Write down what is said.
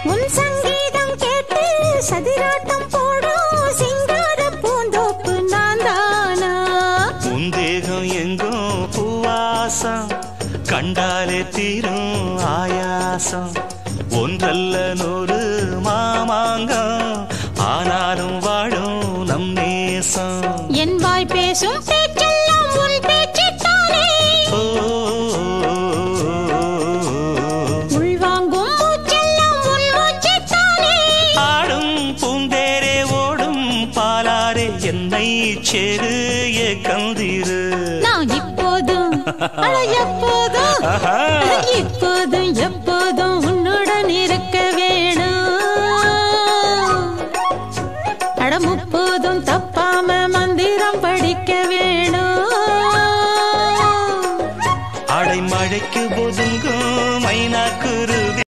உன் சங்கீதம் கேட்டு சதிராட்டம் போடும் சிங்கார பூந்தோப்பு நான் தானா உன் தேகம் எங்கும் பூவாசம் கண்டாலே தீரும் ஆயாசம் ஒன்றல்ல நூறு மாமாங்கம் ஆனாலும் வாழும் நம் நேசம் என் வாய் பேசும் பேச்செல்லாம் உன் பேச்சிட்டாலே உள்வாங்கும் மூச்செல்லாம் உன் மூச்சிட்டாலே ஆடும் பூந்தேரே ஓடும் பாலாரே என்னை சேரு கந்திரு நான் இப்போதும் எப்போதும் இப்போ